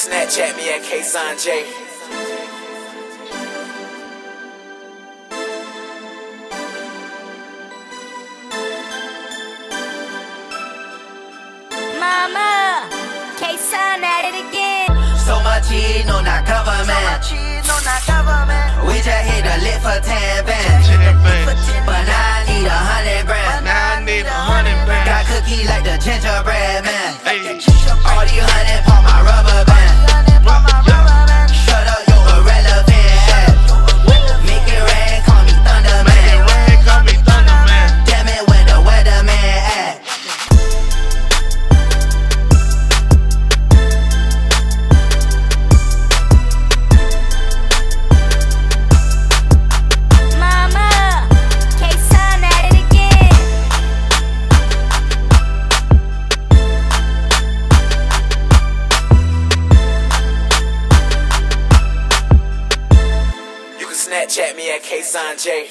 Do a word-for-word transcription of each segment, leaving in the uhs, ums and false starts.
Snapchat me at K-Sanjay. Mama, K-San at it again. So much cheese, no not government. We just hit a lick for ten bands. But now I need a hundred grand. Now I need a hundred bands. Got cookie like the gingerbread man. Hey. All these hundred pop my rubber band. Shut up, you irrelevant ass. Make it rain, call me Thunder Make it Man. rain, call me Thunder Man. Damn it, where the weatherman at? Mama, K-San at it again. You can Snapchat me at K-Sanjay.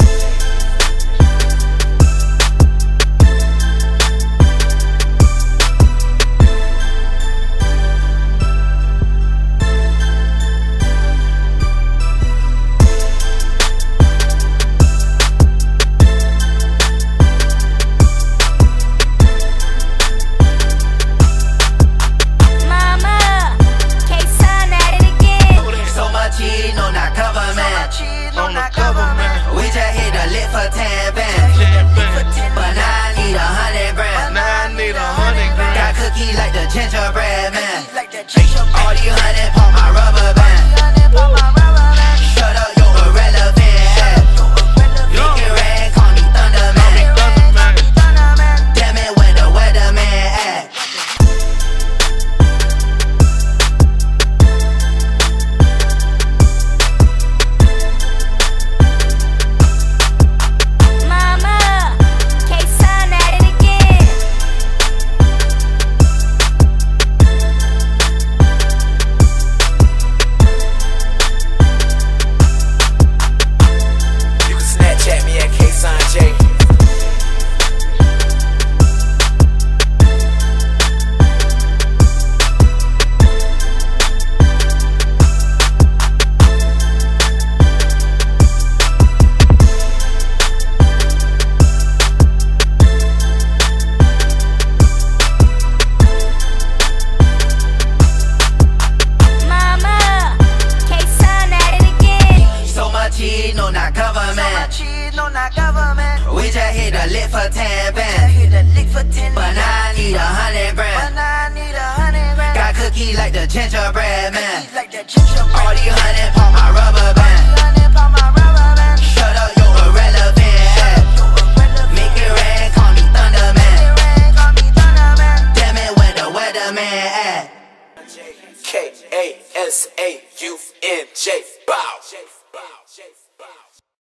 Mama, K-San at it again. So much cheese, no not government. On the government. We just hit a lick for ten bands. But now I need a hundred grand. Now I need a hundred Got grand. cookie like the gingerbread man. All these hundred pop my rubber band. Shut up, you irrelevant ass. Make it rain, call me Thunder Man. Thunder Man. Damn it, where the weatherman at? Mama, K-San at it again. You can Snapchat me at K-Sanjay. Mama, K-San at it again. So much cheese, no not government. We just hit a lick for ten bands. But now I need a hundred grand. Got cookie like the gingerbread man. All these hundred pop my rubber band. Shut up, you irrelevant ass. Make it rain, call me Thunder Man. Damn it, where the weatherman at? K A S A